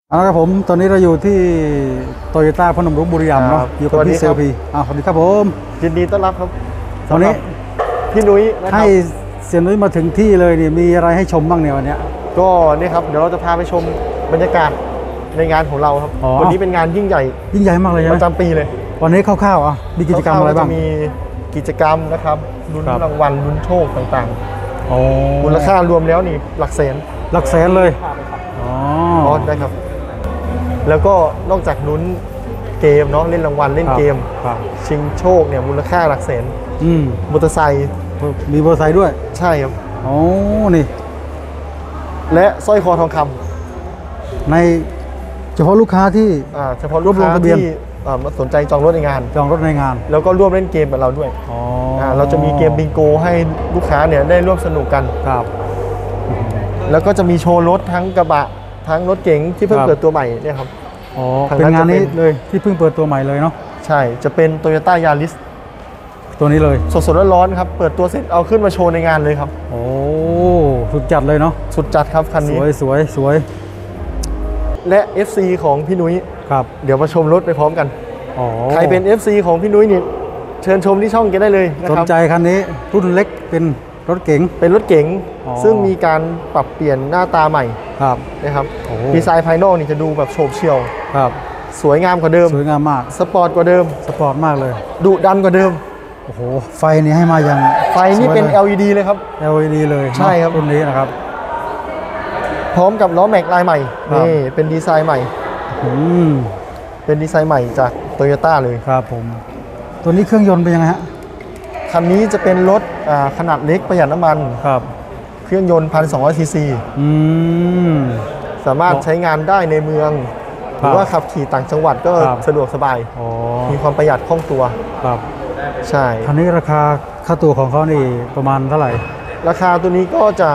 เอาละครับผมตอนนี้เราอยู่ที่โตโยต้าพนมรุ้งบุรีรัมย์เนาะอยู่กับพี่เซลพีสวัสดีครับผมยินดีต้อนรับครับตอนนี้พี่นุ้ยนะครับให้เสียนุ้ยมาถึงที่เลยเนี่ยมีอะไรให้ชมบ้างเนี่ยวันนี้ก็นี่ครับเดี๋ยวเราจะพาไปชมบรรยากาศในงานของเราครับวันนี้เป็นงานยิ่งใหญ่มากเลยใช่ไหมประจำปีเลยวันนี้คร่าวๆมีกิจกรรมอะไรบ้างมีกิจกรรมนะครับลุ้นรางวัลลุ้นโชคต่างๆมูลค่ารวมแล้วนี่หลักแสนเลยอ๋อได้ครับแล้วก็นอกจากลุ้นเกมเนาะเล่นรางวัลเล่นเกมชิงโชคเนี่ยมูลค่าหลักแสนมอเตอร์ไซค์มีมอเตอร์ไซค์ด้วยใช่ครับนี่และสร้อยคอทองคำในเฉพาะลูกค้าที่เฉพาะลูกค้าที่มาสนใจจองรถในงานแล้วก็ร่วมเล่นเกมกับเราด้วยเราจะมีเกมบิงโกให้ลูกค้าเนี่ยได้ร่วมสนุกกันครับแล้วก็จะมีโชว์รถทั้งกระบะทั้งรถเก๋งที่เพิ่งเปิดตัวใหม่เนี่ยครับเป็นงานนี้เลยที่เพิ่งเปิดตัวใหม่เลยเนาะใช่จะเป็น Toyota Yaris ตัวนี้เลยสดๆร้อนๆครับเปิดตัวเสร็จเอาขึ้นมาโชว์ในงานเลยครับสุดจัดเลยเนาะสุดจัดครับคันนี้สวยและ FC ของพี่นุ้ยครับเดี๋ยวมาชมรถไปพร้อมกันใครเป็น FC ของพี่นุ้ยนี่เชิญชมที่ช่องกันได้เลยนะครับสนใจคันนี้รุ่นเล็กเป็นรถเก๋งซึ่งมีการปรับเปลี่ยนหน้าตาใหม่นะครับดีไซน์ภายนอกนี่จะดูแบบโฉบเฉี่ยวสวยงามกว่าเดิมสวยงามมากสปอร์ตกว่าเดิมสปอร์ตมากเลยดุดันกว่าเดิมไฟนี่ให้มาอย่างไฟนี่เป็น LED เลยครับ LED เลยใช่ครับรุ่นนี้นะครับพร้อมกับล้อแม็กลายใหม่นี่เป็นดีไซน์ใหม่เป็นดีไซน์ใหม่จากโตโยต้าเลยครับผมตัวนี้เครื่องยนต์เป็นยังไงฮะคันนี้จะเป็นรถขนาดเล็กประหยัดน้ำมันครับเครื่องยนต์ 1,200 ซีซีสามารถใช้งานได้ในเมืองหรือว่าขับขี่ต่างจังหวัดก็สะดวกสบายมีความประหยัดคล่องตัวครับใช่คันนี้ราคาค่าตัวของเขานี่ประมาณเท่าไหร่ราคาตัวนี้ก็จะ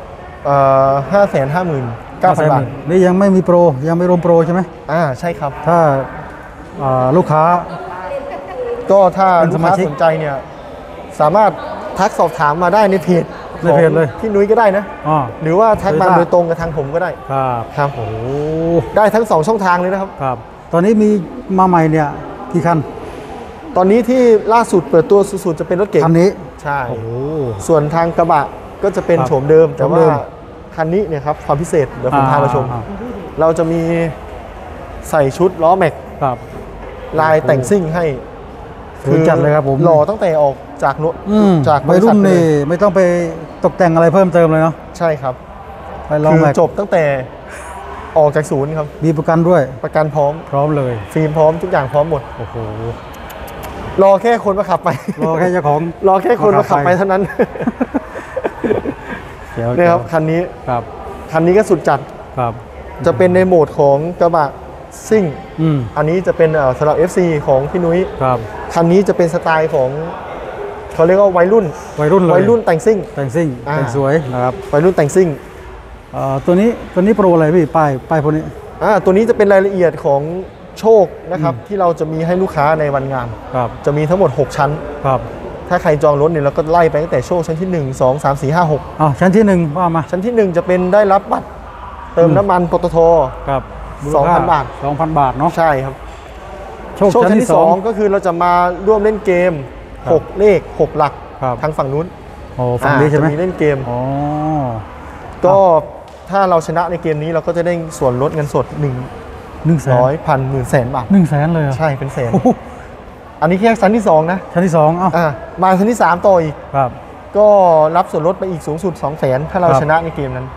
559,000 บาทนี่ยังไม่มีโปรยังไม่รวมโปรใช่ไหมใช่ครับถ้าลูกค้าก็ถ้าลูกค้าสนใจเนี่ยสามารถทักสอบถามมาได้ในเพจเลยพี่นุ้ยก็ได้นะหรือว่าทักมาโดยตรงกับทางผมก็ได้ครับได้ทั้ง2ช่องทางเลยนะครับตอนนี้มีมาใหม่เนี่ยกี่คันตอนนี้ที่ล่าสุดเปิดตัวสุดๆจะเป็นรถเก๋งคันนี้ใช่ส่วนทางกระบะก็จะเป็นโฉมเดิมแต่ว่าคันนี้เนี่ยครับความพิเศษเดี๋ยวผมพามาชมเราจะมีใส่ชุดล้อแม็กลายแต่งซิ่งให้คือจัดเลยครับผมหล่อตั้งแต่ออกจากรถจากบริษัทนี่ไม่ต้องไปตกแต่งอะไรเพิ่มเติมเลยเนาะใช่ครับไปลองคือจบตั้งแต่ออกจากศูนย์ครับมีประกันด้วยประกันพร้อมเลยฟิล์มพร้อมทุกอย่างพร้อมหมดรอแค่คนมาขับไปรอแค่เจ้าของรอแค่คนมาขับไปเท่านั้นเนี่ยครับคันนี้ก็สุดจัดจะเป็นในโหมดของกระบะซิ่งอันนี้จะเป็นสำหรับ FC ของพี่นุ้ยคันนี้จะเป็นสไตล์ของเขาเรียกว่าวัยรุ่นแต่งซิ่งแต่งสวยนะครับวัยรุ่นแต่งซิ่งตัวนี้โปรอะไรพี่ป้ายพวกนี้ตัวนี้จะเป็นรายละเอียดของโชคนะครับที่เราจะมีให้ลูกค้าในวันงานจะมีทั้งหมด6ชั้นถ้าใครจองรถเนี่ยเราก็ไล่ไปตั้งแต่โชคชั้นที่1 2 3 4 5 6 ชั้นที่1ว่ามาชั้นที่1จะเป็นได้รับบัตรเติมน้ำมันปตท2,000 บาทเนาะใช่ครับโชคชั้นที่2ก็คือเราจะมาร่วมเล่นเกม6เลข6หลักทางฝั่งนู้นฝั่งนี้ใช่ไหมจะมีเล่นเกมก็ถ้าเราชนะในเกมนี้เราก็จะได้ส่วนลดเงินสด100,000 บาท 100,000เลยใช่เป็นแสนอันนี้แค่ชั้นที่2นะชั้นที่2 มาชั้นที่3ต่ออีกก็รับส่วนลดไปอีกสูงสุด200,000ถ้าเราชนะในเกมนั้น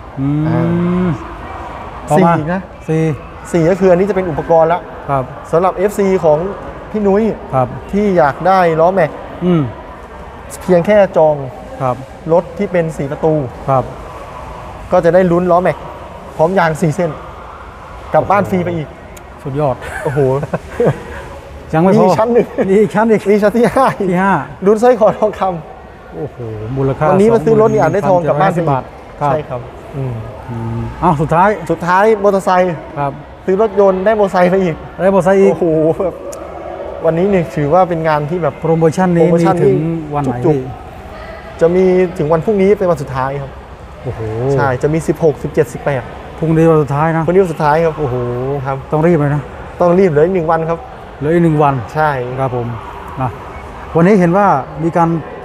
4นะ4ก็คืออันนี้จะเป็นอุปกรณ์แล้วสำหรับ FC ของพี่นุ้ยที่อยากได้ล้อแม็กเพียงแค่จองรถที่เป็น4ประตูก็จะได้ลุ้นล้อแม็กพร้อมยาง4 เส้นกลับบ้านฟรีไปอีกสุดยอดยังไม่พอชั้นหนึ่งนี่ชั้นที่5ลุ้นสร้อยคอทองคำมูลค่าวันนี้มาซื้อรถนี่อาจได้ทองกลับบ้าน10 บาทใช่ครับสุดท้ายมอเตอร์ไซค์ซื้อรถยนต์ได้มอเตอร์ไซค์ไปอีกแบบวันนี้เนี่ยถือว่าเป็นงานที่แบบโปรโมชั่นนี้มีถึงวันไหนจะมีถึงวันพรุ่งนี้เป็นวันสุดท้ายครับใช่จะมี16 17 18 พรุ่งนี้วันสุดท้ายนะพรุ่งนี้วันสุดท้ายครับโอ้โหครับต้องรีบเลยนะต้องรีบเหลืออีก1 วันครับเหลืออีก1 วันใช่ครับผมนะวันนี้เห็นว่ามีการ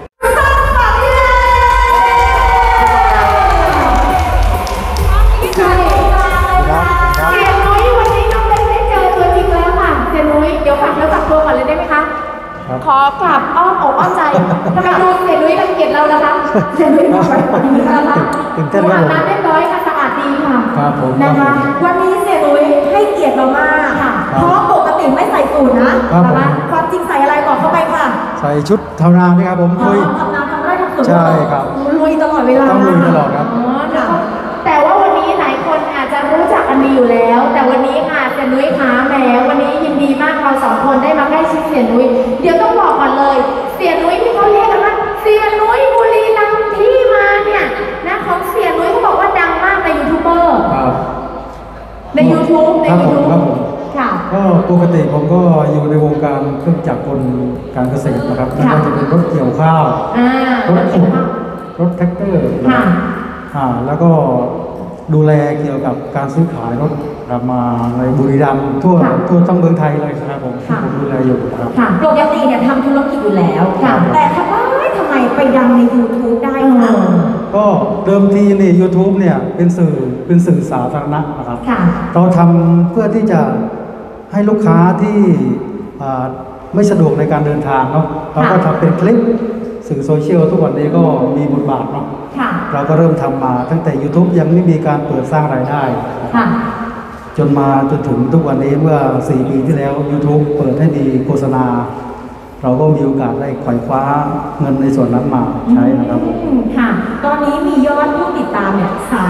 ขอกลับอ้อมอกอ้อมใจทำไมดูเสียนุ้ยรังเกียจเราล่ะคะเสียนุ้ยมาแบบนี้นะคะดูอาบน้ำเรียบร้อยค่ะสะอาดดีค่ะครับผมนะคะวันนี้เสียนุ้ยให้เกียรติเรามากค่ะเพราะปกติไม่ใส่สูทนะนะคะความจริงใส่อะไรบอกเข้าไปค่ะใส่ชุดทำนานี่ครับผมลุยทำงานทำไร่ทำสวนใช่ครับลุยตลอดเวลาต้องลุยตลอดครับอ๋อค่ะแต่ว่าวันนี้หลายคนอาจจะรู้จักกันดีอยู่แล้ว แต่วันนี้ค่ะเสียนุ้ยขาแหมวันนี้ยินดีมากเรา2 คนได้มาใกล้ชิดเสียนุ้ยเดี๋ยวต้องบอกก่อนเลยเสียนุ้ยที่เขาเรียกกันว่าเสียนุ้ยบุรีรัมย์ที่มาเนี่ยนะของเสียนุ้ยเขาบอกว่าดังมากในยูทูบเบอร์ครับใน YouTube ในครับผม YouTube ครับผมค่ะก็ปกติผมก็อยู่ในวงการเครื่องจักรกลการเกษตรนะครับไม่ว่าจะเป็นรถเกี่ยวข้าว รถขุดรถแท็กเตอร์นะครับแล้วก็ดูแลเกี่ยวกับการซื้อขายรถมาในบุรีรัมย์ทั่วทั้งเมืองไทยเลยครับผมที่ผมดูแลอยู่นะครับค่ะปกติเนี่ยทำธุรกิจอยู่แล้วค่ะแต่ทำไมไปดังใน YouTube ได้คะก็เดิมทีนี่ YouTube เนี่ยเป็นสื่อสาธารณะนะครับค่ะเราทำเพื่อที่จะให้ลูกค้าที่ไม่สะดวกในการเดินทางเนาะเราก็ทำเป็นคลิปสื่อโซเชียลทุกวันนี้ก็มีบทบาทเนาะค่ะเราก็เริ่มทำมาตั้งแต่ YouTube ยังไม่มีการเปิดสร้างรายได้ค่ะจนถึงทุกวันนี้เมื่อ 4 ปีที่แล้ว YouTube เปิดให้มีโฆษณา เราก็มีโอกาสได้ไขว่คว้าเงินในส่วนนั้นมาใช้นะครับผมค่ะ ตอนนี้มียอดผู้ติดตามเนี่ย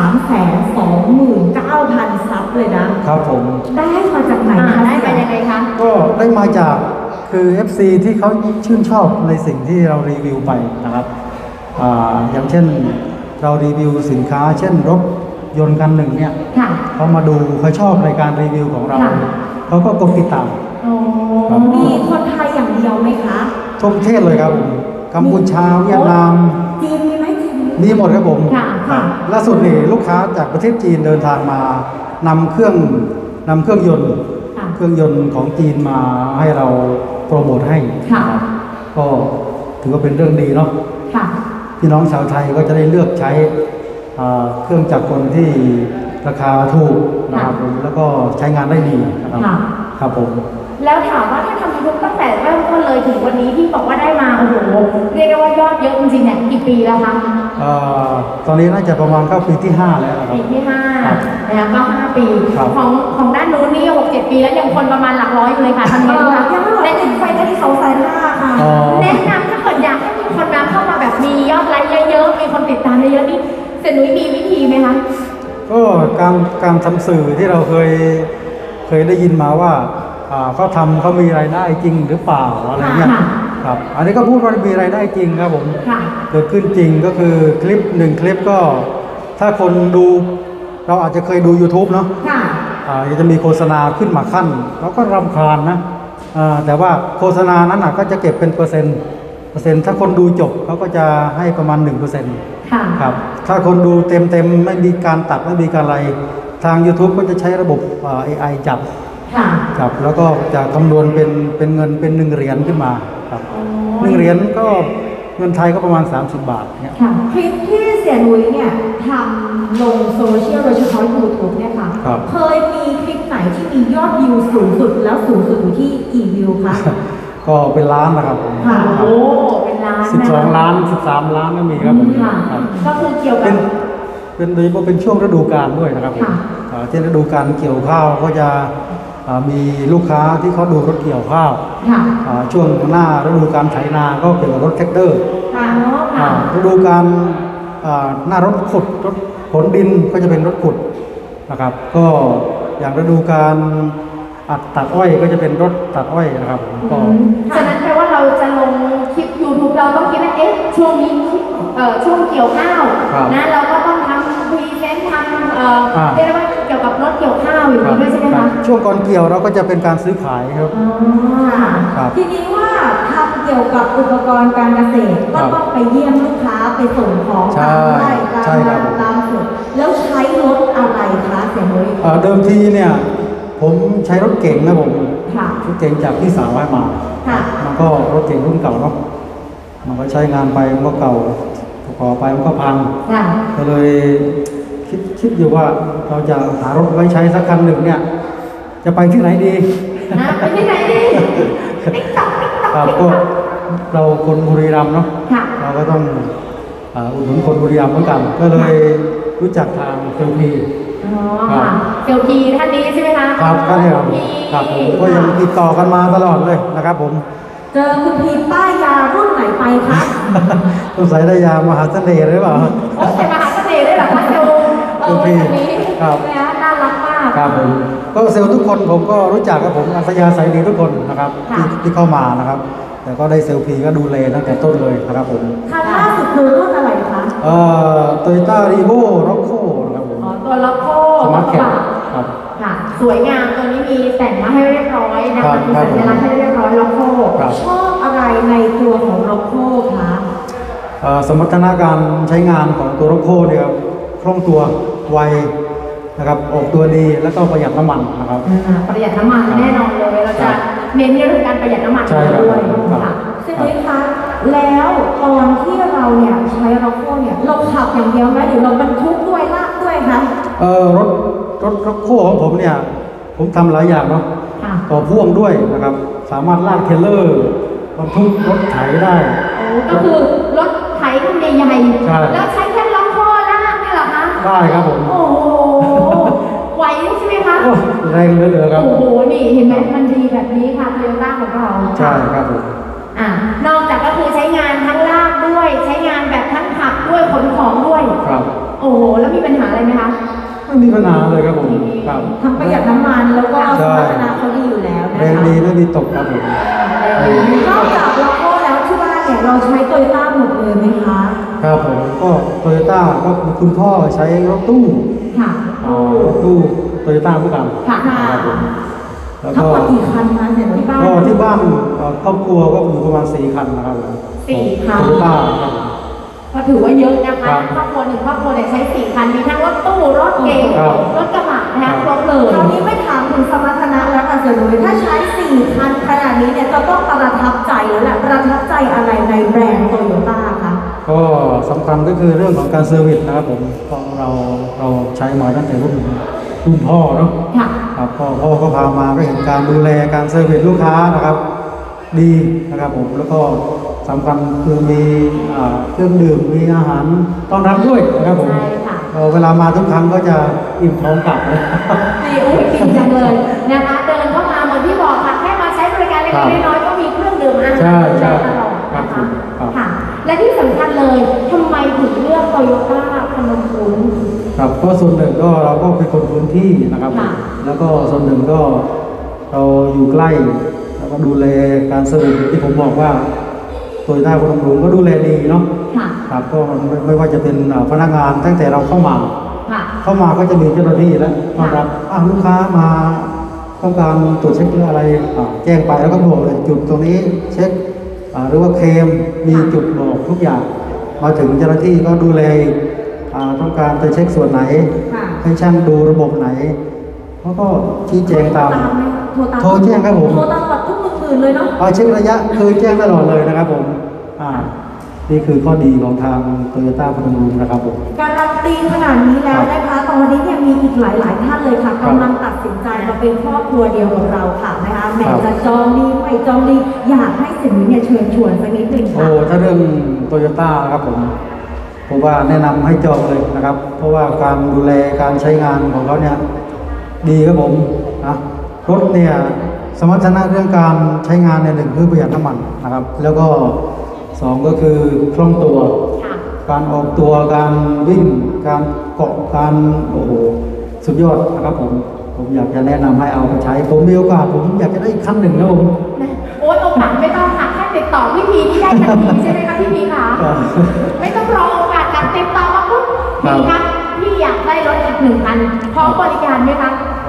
329,000 ซับเลยนะครับผมได้มาจากไหนคะได้มายังไงคะก็ได้มาจากคือ FC ที่เขาชื่นชอบในสิ่งที่เรารีวิวไปนะครับอย่างเช่นเรารีวิวสินค้า เช่นรถยนต์คันหนึ่งเนี่ยค่ะเขามาดูเขาชอบในการรีวิวของเราค่ะเขาก็กดติดตามโอ้มีคนไทยอย่างเดียวไหมคะทั่วประเทศเลยครับผมกัมพูชาเวียดนามจีนมีไหมจีนมีหมดครับผมค่ะค่ะล่าสุดนี่ลูกค้าจากประเทศจีนเดินทางมานำเครื่องยนต์ค่ะเครื่องยนต์ของจีนมาให้เราโปรโมทให้ค่ะก็ถือว่าเป็นเรื่องดีเนาะค่ะพี่น้องชาวไทยก็จะได้เลือกใช้เครื่องจักรกลที่ราคาถูกนะครับผมแล้วก็ใช้งานได้ดีนะครับค่ะครับผมแล้วถามว่าถ้าทำยูทูบตั้งแต่เริ่มต้นเลยถึงวันนี้ที่บอกว่าได้มาโอ้โหเรียกได้ว่ายอดเยอะจริงๆเนี่ยกี่ปีแล้วคะตอนนี้น่าจะประมาณเข้าปีที่ 5 แล้วนะครับปีที่5 ครับนะคะก็5 ปีครับของด้านนู้นนี่6-7 ปีแล้วยังคนประมาณหลักร้อยอยู่เลยค่ะทำไงดีคะและถึงไปที่250,000ค่ะอ๋อแนะนำถ้าเกิดอยากให้มีคนมาเข้ามาแบบมียอดไลค์เยอะๆมีคนติดตามเยอะๆนี่เซนุ้ยมีวิธีไหมคะก็การทำสื่อที่เราเคยได้ยินมาว่าเขามีรายได้จริงหรือเปล่าอะไรเงี้ยค่ะครับอันนี้ก็พูดว่ามีรายได้จริงครับผมค่ะเกิดขึ้นจริงก็คือคลิป1 คลิปก็ถ้าคนดูเราอาจจะเคยดู YouTube เนาะค่ะจะมีโฆษณาขึ้นมาขั้นเราก็รำคาญนะแต่ว่าโฆษณานั้นก็จะเก็บเป็นเปอร์เซ็นต์ถ้าคนดูจบเขาก็จะให้ประมาณ 1% ค่ะครับถ้าคนดูเต็มไม่มีการตัดไม่มีการอะไรทาง YouTube ก็จะใช้ระบบ AI จับค่ะครับแล้วก็จะคำนวณเป็นเงินเป็น1 เหรียญขึ้นมาครับ1 เหรียญก็เงินไทยก็ประมาณ30 บาทเนี่ยค่ะคลิปที่เสียนุ้ยเนี่ยทำลงโซเชียลโดยเฉพาะ YouTube เนี่ยค่ะครับเคยมีคลิปไหนที่มียอดวิวสูงสุดแล้วสูงสุดอยู่ที่กี่วิวคะก็เป็นล้านนะครับผมค่ะโอ้เป็นล้านนะ 12 ล้าน 13 ล้านก็มีครับผมค่ะครับก็คือเกี่ยวกัเป็บนโดยเฉพาะเป็นช่วงฤดูกาลด้วยนะครับผมค่ะเช่นฤดูกาลเกี่ยวข้าวก็จะมีลูกค้าที่เขาดูรถเกี่ยวข้าวค่ะช่วงหน้าฤดูกาลไถนาก็เกี่ยวกับรถแท็กเตอร์ค่ะค่ะฤดูกาลหน้ารถขุดรถขนดินก็จะเป็นรถขุดนะครับ ก็อย่างฤดูกาลตัดอ้อยก็จะเป็นรถตัดอ้อยนะครับผมก็ฉะนั้นแปลว่าเราจะลงคลิป YouTube เราต้องคิดว่าเอ๊ะช่วงนี้ช่วงเกี่ยวข้าวครับนะเราก็ต้องทำพรีเซนต์ทำเรียกได้ว่าเกี่ยวกับรถเกี่ยวข้าวอย่างนี้ด้วยใช่ไหมคะช่วงก่อนเกี่ยวเราก็จะเป็นการซื้อขายครับ ครับทีนี้ว่าทำเกี่ยวกับอุปกรณ์การเกษตรก็ต้องไปเยี่ยมลูกค้าไปส่งของตามไร่ตามใช่ครันาบตามสวนแล้วใช้รถอะไรคะเสียนุ้ยเดิมทีเนี่ยผมใช้รถเก๋งนะผมค่ะรถเก๋งจากพี่สาวให้มาค่ะมันก็รถเก๋งรุ่นเก่าเนาะมันก็ใช้งานไปมันก็เก่าพอไปมันก็พังค่ะก็เลยคิดอยู่ว่าเราจะหารถไว้ใช้สักคันหนึ่งเนี่ย จะไปที่ไหนดีไปที่ไหนดีติ๊กต๊อกติ๊กต๊อกครับติ๊กก็ต๊อกเราคนบุรีรัมย์เนาะค่ะเราก็ต้องอุดหนุนคนบุรีรัมย์เหมือนกัน ก็เลยรู้จักทางเซลพีอ๋อค่ะเซลพีท่านนี้ใช่ไหมคะครับก็เนี่ยครับพี่ครับผมก็ยังติดต่อกันมาตลอดเลยนะครับผมเจอคุณพีป้ายยารุ่นไหนไปคะสงสัยได้ยามหาเสน่ห์หรือเปล่าโอ้แต่มหาเสน่ห์ด้วยเหรอคะเซลท่านนี้ครับนะน่ารักมากครับผมก็เซลล์ทุกคนผมก็รู้จักครับผมอัธยาศัยดีทุกคนนะครับค่ะที่เข้ามานะครับ แต่ก็ได้เซลพีก็ดูแลตั้งแต่ต้นเลยนะครับผมคันล่าสุดคือรุ่นอะไรคะโตโยต้ารีโวร็อกโคนะครับผมอ๋อตัวล็อกโคสมาร์ทแคปครับค่ะ สวยงามตัวนี้มีแต่งมาให้เรียบร้อยนะครัคะบมีสัญลักษณ์ให้เรียบร้อยล็อกโคครับชอบอะไรในตัวของโรโคคะสมรรถนะการใช้งานของตัวร็อกโคเนี่ยครับคล่องตัวไวนะครับออกตัวดีแล้วก็ประหยัดน้ำมันนะครับประหยัดน้ำมันแน่นอนเลยเราจะเน้นในเรื่องการประหยัดน้ำมันใช่ครับด้วยครับค่ะซึ่งนุ้ยคะแล้วตอนที่เราเนี่ยใช้โรโคเนี่ยเราขับอย่างเดียวไหมหรือเราบรรทุกด้วยลากด้วยคะรถร็อกโคของผมเนี่ยผมทำหลายอย่างเนาะค่ะต่อพ่วงด้วยนะครับ สามารถลากเทรลเลอร์บรรทุกรถไถได้โอ้ก็คือรถไถคันใหญ่ใช่ๆแล้วใช้แค่ล็อกโคลากนี่เหรอคะได้ครับผมโอ้โหไหวใช่ไหมคะโอ้แรงเหลือๆครับโอ้โห นี่เห็นไหมมันดีแบบนี้ค่ะโตโยต้าของเราใช่ครับผมนอกจากก็คือใช้งานทั้งลากด้วย ใช้งานแบบทั้งขับด้วยขนของด้วยครับโอ้โห แล้วมีปัญหาอะไรไหมคะไม่มีปัญหาเลยครับผมครับทั้งประหยัดน้ำมันแล้วก็สใช่มรรถนะเขาดีอยู่แล้วนะแรงคะดีไม่มีตกครับผมนอกจากโรโคแล้วที่บ้านเนี่ยเราใช้โตโยต้าหมดเลยไหมคะครับผมก็โตโยต้าก็คุณพ่อใช้รถตู้ค่ะรถตู้โตโยต้าเหมือนกันค่ะครับผมแล้วทั้งก็หมดกี่คันคะเสียที่บ้านก็ที่บ้านครอบครัวก็อยู่ประมาณ4 คันนะครับผมสี่คันโตโยต้าครับผมก็ถือว่าเยอะนะคะครับครอบครัวหนึ่งครอบครัวเนี่ยใช้4 คัน มีทั้งรถตู้ รถเก๋งครับรถกระบะนะคะครบเลยคราวนี้ไม่ถามถึงสมรรถนะแล้วค่ะเสียหนุ่ยถ้าใช้4คันขนาดนี้เนี่ยจะต้องประทับใจแล้วแหละประทับใจอะไรในแบรนด์โตโยต้าคะก็สำคัญก็คือเรื่องของการเซอร์วิสนะครับผมเพราะเราใช้มาตั้งแต่รุ่นพ่อเนาะค่ะครับพ่อก็พามาก็เห็นการดูแลการเซอร์วิสลูกค้านะครับ ดีนะครับผมแล้วก็สำคัญคือมีเครื่องดื่มมีอาหารต้อนรับด้วยนะครับผมใช่ค่ะเวลามาทุกครั้งก็จะอิ่มท้องกลับเลยนี่อุ้ยฟินจังเลยนะคะ เดินเข้ามาเหมือนที่บอกค่ะ แค่มาใช้บริการเล็กๆน้อยๆก็มีเครื่องดื่มอาหารใช่ใช่ตลอดครับนะคะครับค่ะ และที่สำคัญเลยทำไมถึงเลือกโตโยต้าพนมรุ้งครับก็ส่วนหนึ่งก็เราก็เป็นคนพื้นที่นะครับค่ะแล้วก็ส่วนหนึ่งก็เราอยู่ใกล้แล้วก็ดูแลการเซอร์วิสที่ผมบอกว่าโตโยต้าพนมรุ้งก็ดูแลดีเนาะค่ะครับก็ไม่ว่าจะเป็นพนักงานตั้งแต่เราเข้ามาค่ะเข้ามาก็จะมีเจ้าหน้าที่แล้วต้อนรับลูกค้ามาต้องการตรวจเช็คเรื่องอะไรแจ้งไปแล้วก็บอกเลยจุดตรงนี้เช็คหรือว่าเคลมมีจุดบอกทุกอย่าง มาถึงเจ้าหน้าที่ก็ดูแลต้องการจะเช็คส่วนไหนค่ะให้ช่างดูระบบไหนเขาก็ชี้แจงตามไหมโทรตามโทรแจ้งครับผมโทรตามแบบทุกมื่นเลยเนาะเช็คระยะคือแจ้งตลอดเลยนะครับผมนี่คือข้อดีของทางโตโยต้าพนมรุ้งนะครับผมการันตีขนาดนี้แล้วนะคะ ตอนนี้เนี่ยมีอีกหลาย ๆ ท่านเลยค่ะครับกำลังตัดสินใจมาเป็นครอบครัวเดียวกับเราค่ะนะคะแหม่ครับจะจองดีไม่จองดีอยากให้สิ่งนี้เนี่ยเชิญชวนสักนิดหนึ่งโอ้ค่ะถ้าเรื่องโตโยต้าครับผมว่าแนะนำให้จองเลยนะครับ เพราะว่าการดูแลการใช้งานของเขาเนี่ยดีครับผมนะรถเนี่ยสมรรถนะเรื่องการใช้งานในหนึ่งคือประหยัดน้ำมันนะครับ แล้วก็สองก็คือคล่องตัวค่ะการออกตัวการวิ่งการเกาะการโอ้โหสุดยอดนะครับผมอยากจะแนะนำให้เอาไปใช้ผมมีโอกาสผมอยากจะได้อีกคันหนึ่งนะผมโอ๊ยโอกาสไม่ต้องค่ะแค่ติดต่อพี่พีที่ได้ทันทีใช่ไหมคะพี่พีคะครับไม่ต้องรอโอกาสการติดต่อมาปุ๊บครับพี่ครับพี่อยากได้รถอีก1 คันพร้อมบริการไหมคะ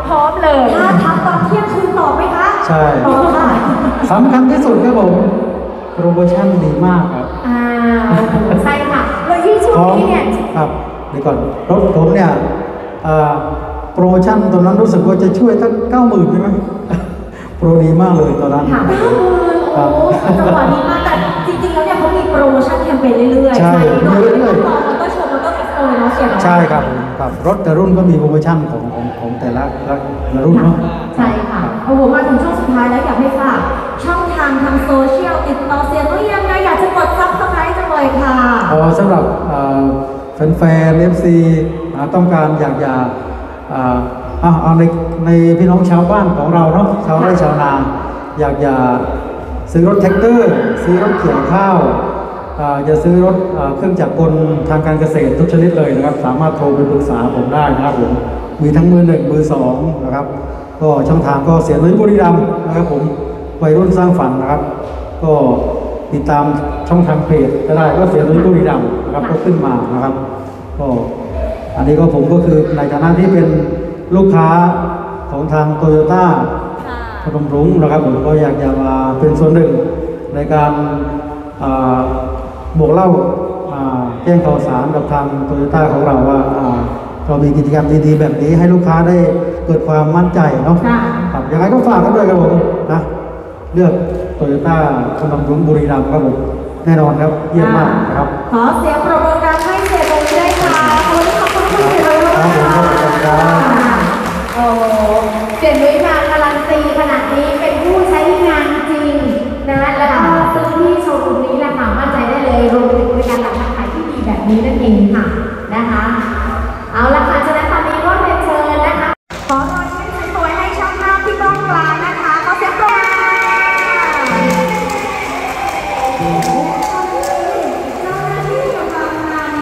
พร้อมเลยถ้าทักตอนเที่ยงคืนตอบไหมคะใช่ตอบค่ะสำคัญที่สุดครับผมโปรโมชั่นดีมากครับใช่ค่ะแล้วยิ่งช่วงนี้เนี่ยครับเดี๋ยวก่อนรถผมเนี่ยโปรโมชั่นตอนนั้นรู้สึกว่าจะช่วยตั้ง90,000ใช่ไหม โปรดีมากเลยตอนนั้นค่ะครับโอ้จังหวะนี้มากแต่จริงๆแล้วเนี่ยเขามีโปรโมชั่นแคมเปญเรื่อยๆใช่โดยเรื่ที่อยๆตอนมอเตอร์โชว์มอเตอร์เอ็กซ์โปเนาะเสียเนาะใช่ครับผมครับรถแต่รุ่นก็มีโปรโมชั่นของแต่ละรุ่นเนาะใช่ค่ะโอ้โหมาถึงช่วงสุดท้ายแล้วอยากให้ฝากช่องทางทางโซเชียลติดต่อเสียนุ้ยยังไงอยากจะกดซับสไครต์จังเลยค่ะสำหรับแฟนๆ FC ต้องการอยากจะเอาในพี่น้องชาวบ้านของเราเนาะชาวไร่ชาวนาอยากจะซื้อรถแท็กเตอร์ซื้อรถเกี่ยวข้าวจะซื้อรถเครื่องจักรกลทางการเกษตรทุกชนิดเลยนะครับสามารถโทรไปปรึกษาผมได้นะครับผมมีทั้งมือ 1 มือ 2นะครับก็ช่องทางก็เสียนุ้ยบุรีรัมย์นะครับผมวัยรุ่นสร้างฝันนะครับก็ติดตามช่องทางเพจก็ได้ก็เสียนุ้ยบุรีรัมย์นะครับก็ขึ้นมานะครับก็อันนี้ก็ผมก็คือในฐานะที่เป็นลูกค้าของทางโตโยต้าพนมรุ้งนะครับผมก็อยากจะมาเป็นส่วนหนึ่งในการบอกเล่าแจ้งข่าวสารกับทางโตโยต้าของเราว่าเรามีกิจกรรมดีๆแบบนี้ให้ลูกค้าได้เกิดความมั่นใจเนาะครับยังไงก็ฝากกันด้วยครับผมนะเลือกโตโยต้าพนมรุ้งบุรีรัมย์ครับผมแน่นอนครับเยี่ยมมากนะครับขอเสียงปรบมือดังให้เสียนุ้ยด้วยค่ะขอบคุณเสียนุ้ยมากค่ะโอ้เสียนุ้ยมาการันตีขนาดนี้เป็นผู้ใช้งานจริงนะแล้วก็ซื้อที่โชว์รูมนี้แหละค่ะมั่นใจได้เลยรวมถึงบริการหลังการขายที่ดีแบบนี้นั่นเองค่ะนะคะ